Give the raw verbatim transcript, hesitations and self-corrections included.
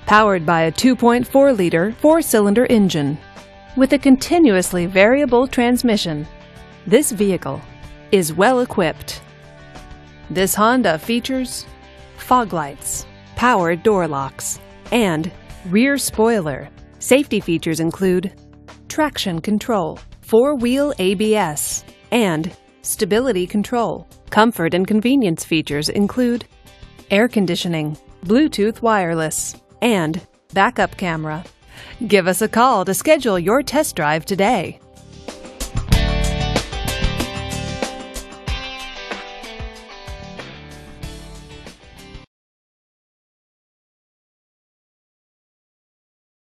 powered by a two point four liter four-cylinder engine. With a continuously variable transmission, this vehicle is well equipped. This Honda features fog lights, power door locks, and rear spoiler. Safety features include traction control, four-wheel A B S, and stability control. Comfort and convenience features include air conditioning, Bluetooth wireless, and backup camera. Give us a call to schedule your test drive today.